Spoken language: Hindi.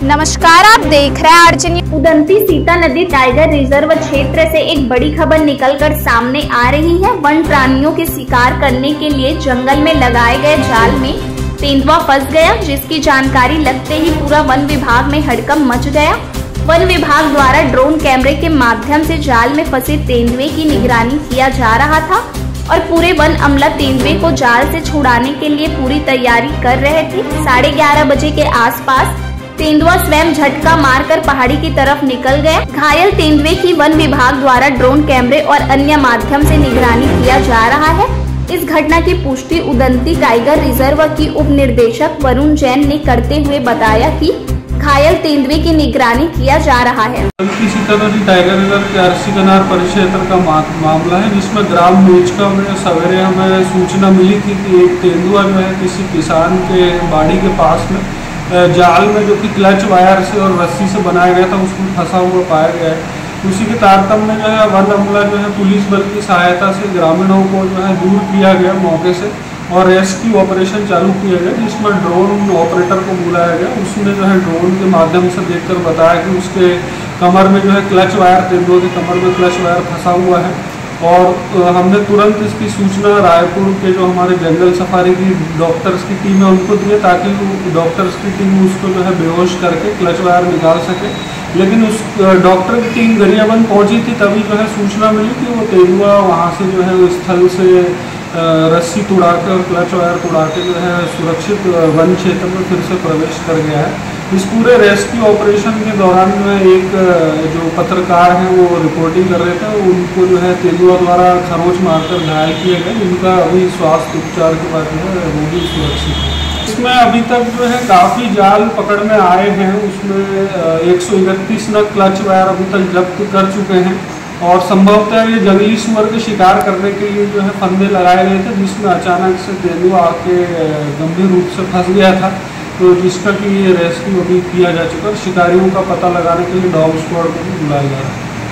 नमस्कार, आप देख रहे हैं आरजे। उदंती सीता नदी टाइगर रिजर्व क्षेत्र से एक बड़ी खबर निकलकर सामने आ रही है। वन प्राणियों के शिकार करने के लिए जंगल में लगाए गए जाल में तेंदुआ फंस गया, जिसकी जानकारी लगते ही पूरा वन विभाग में हड़कंप मच गया। वन विभाग द्वारा ड्रोन कैमरे के माध्यम से जाल में फंसे तेंदुए की निगरानी किया जा रहा था और पूरे वन अमला तेंदुए को जाल से छुड़ाने के लिए पूरी तैयारी कर रहे थे। 11:30 बजे के आसपास तेंदुआ स्वयं झटका मारकर पहाड़ी की तरफ निकल गया। घायल तेंदुए की वन विभाग द्वारा ड्रोन कैमरे और अन्य माध्यम से निगरानी किया जा रहा है। इस घटना की पुष्टि उदंती टाइगर रिजर्व की उप निदेशक वरुण जैन ने करते हुए बताया कि घायल तेंदुए की निगरानी किया जा रहा है। उदंती सीता नदी टाइगर रिजर्व के अरसी कनार परिक्षेत्र का मामला है, जिसमें ग्राम मेचका में सवेरे हमें सूचना मिली थी कि एक तेंदुआ जो है किसी किसान के बाड़ी के पास में जाल में, जो कि क्लच वायर से और रस्सी से बनाया गया था, उसमें फंसा हुआ पाया गया है। उसी के तारतम्य में जो है वन अमला जो है पुलिस बल की सहायता से ग्रामीणों को जो है दूर किया गया मौके से और रेस्क्यू ऑपरेशन चालू किया गया, जिसमें ड्रोन ऑपरेटर को बुलाया गया। उसने जो है ड्रोन के माध्यम से देखकर बताया कि उसके कमर में जो है क्लच वायर, तेंदुए के कमर में क्लच वायर फंसा हुआ है। और हमने तुरंत इसकी सूचना रायपुर के जो हमारे जंगल सफारी की डॉक्टर्स की टीम है उनको दिए, ताकि डॉक्टर्स की टीम उसको जो है बेहोश करके क्लच वायर निकाल सके। लेकिन उस डॉक्टर की टीम गरियाबंद पहुंची थी, तभी जो है सूचना मिली कि वो तेंदुआ वहाँ से जो है स्थल से रस्सी तुड़ा के और क्लच वायर तुड़ा के जो है सुरक्षित वन क्षेत्र में फिर से प्रवेश कर गया है। इस पूरे रेस्क्यू ऑपरेशन के दौरान जो है एक जो पत्रकार हैं वो रिपोर्टिंग कर रहे थे, उनको जो है तेंदुआ द्वारा खरोच मारकर घायल किया गया, जिनका अभी स्वास्थ्य उपचार के बाद जो है वो भी सुरक्षित है। इसमें अभी तक जो है काफ़ी जाल पकड़ में आए हैं, उसमें 131 नग क्लच वायर अभी तक जब्त कर चुके हैं और संभवतः ये जंगली सुअर के शिकार करने के लिए जो है फंदे लगाए गए थे, जिसमें अचानक से तेंदुआ आके गंभीर रूप से फंस गया था, तो जिसका कि ये रेस्क्यू अभी किया जा चुका है। शिकारियों का पता लगाने के लिए डॉग स्क्वाड को भी बुलाया जा रहा है।